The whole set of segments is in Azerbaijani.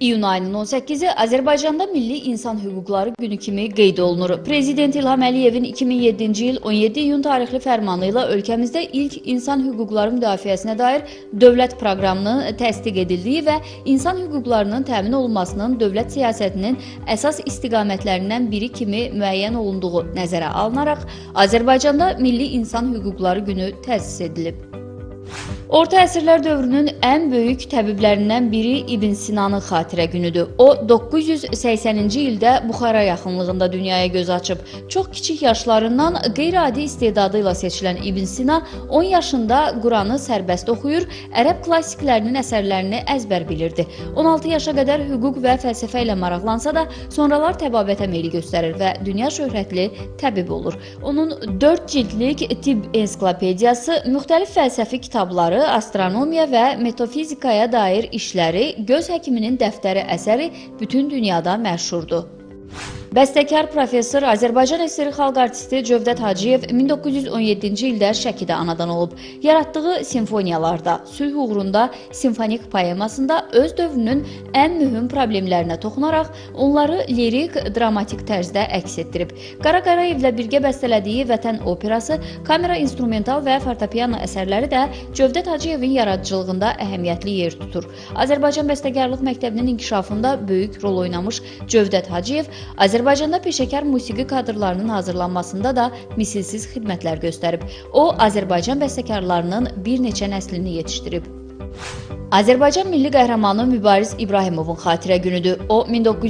İyun ayının 18-i Azərbaycanda Milli İnsan Hüquqları Günü kimi qeyd olunur. Prezident İlham Əliyevin 2007-ci il 17 iyun tarixli fərmanı ilə ölkəmizdə ilk insan hüquqları müdafiəsinə dair dövlət proqramının təsdiq edildiyi və insan hüquqlarının təmin olunmasının dövlət siyasətinin əsas istiqamətlərindən biri kimi müəyyən olunduğu nəzərə alınaraq, Azərbaycanda Milli İnsan Hüquqları Günü təsis edilib. Orta əsrlər dövrünün ən böyük təbiblərindən biri İbn Sinanın xatirə günüdür. O, 980-ci ildə Buxara yaxınlığında dünyaya göz açıb. Çox kiçik yaşlarından qeyri-adi istedadı ilə seçilən İbn Sina 10 yaşında Quranı sərbəst oxuyur, ərəb klassiklərinin əsərlərini əzbər bilirdi. 16 yaşa qədər hüquq və fəlsəfə ilə maraqlansa da, sonralar təbabətə meyli göstərir və dünya şöhrətli təbib olur. Onun 4 cildlik tibb ensiklopediyası, müxtəlif fəlsəfi kitabları, astronomiya və metafizikaya dair işləri, göz həkiminin dəftəri əsəri bütün dünyada məşhurdur. Bəstəkar professor Azərbaycan SSR xalq artisti Cövdət Hacıyev 1917-ci ildə Şəkidə anadan olub. Yaratdığı simfoniyalarda, sülh uğrunda simfonik poemasında öz dövrünün ən mühüm problemlərinə toxunaraq onları lirik, dramatik tərzdə əks etdirib. Qara Qarayevlə birgə bəstələdiyi Vətən operası, kamera instrumental və fortepiano əsərləri də Cövdət Hacıyevin yaradıcılığında əhəmiyyətli yer tutur. Azərbaycan Bəstəkarlıq Məktəbinin inkişafında böyük rol oynamış Cövdət Hacıyev Azərbaycanda peşəkar musiqi kadrlarının hazırlanmasında da misilsiz xidmətlər göstərib. O, Azərbaycan bəstəkarlarının bir neçə nəslini yetişdirib. Azərbaycan milli qəhrəmanı Mübariz İbrahimovun xatirə günüdür. O,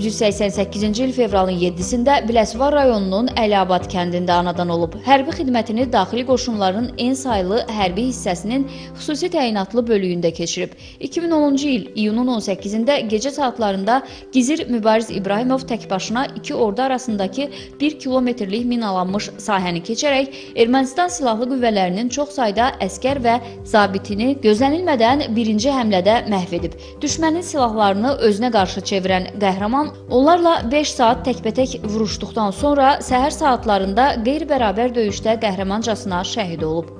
1988-ci il fevralın 7-sində Biləsuvar rayonunun Əliabad kəndində anadan olub. Hərbi xidmətini daxili qoşunların en saylı hərbi hissəsinin xüsusi təyinatlı bölüyündə keçirib. 2010-cu il iyunun 18-də gecə saatlarında Gizir Mübariz İbrahimov təkbaşına iki ordu arasındakı 1 kilometrlik minalanmış sahəni keçərək Ermənistan silahlı qüvvələrinin çox sayda əskər və zabitini gözlənilmədən birinci həmlədə məhv edib. Düşmənin silahlarını özünə qarşı çevirən qəhrəman onlarla 5 saat təkbətək vuruşduqdan sonra səhər saatlarında qeyri-bərabər döyüşdə qəhrəmancasına şəhid olub.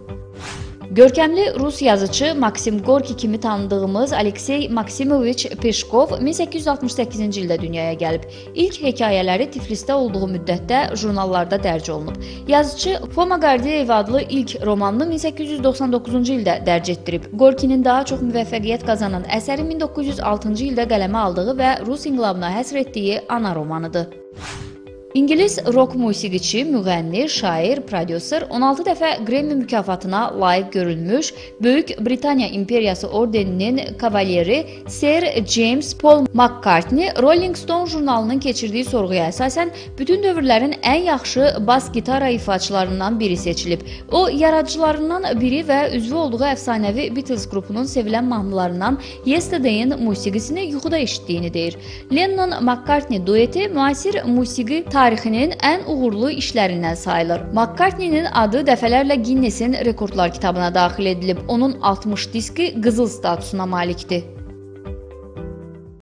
Görkəmli Rus yazıcı Maksim Gorki kimi tanıdığımız Aleksey Maksimoviç Peşkov 1868-ci ildə dünyaya gəlib. İlk hekayələri Tiflisdə olduğu müddətdə jurnallarda dərc olunub. Yazıcı Foma Qardiyev adlı ilk romanını 1899-cu ildə dərc etdirib. Gorkinin daha çox müvəffəqiyyət qazanan əsəri 1906-cı ildə qələmə aldığı və Rus inqilabına həsr etdiyi ana romanıdır. İngilis rock musiqiçi, müğənni, şair, prodüser 16 dəfə Grammy mükafatına layiq görülmüş, Böyük Britaniya İmperiyası ordeninin kavaleri Sir James Paul McCartney Rolling Stone jurnalının keçirdiyi sorğuya əsasən bütün dövrlərin ən yaxşı bas gitara ifaçılarından biri seçilib. O, yaradıcılarından biri və üzvü olduğu əfsanəvi Beatles qrupunun sevilən mahnılarından Yesterday'in musiqisini yuxuda eşitdiyini deyir. Lennon-McCartney dueti müasir musiqi tarixinin ən uğurlu işlərindən sayılır. McCartney'nin adı dəfələrlə Guinness-in rekordlar kitabına daxil edilib. Onun 60 diski qızıl statusuna malikdir.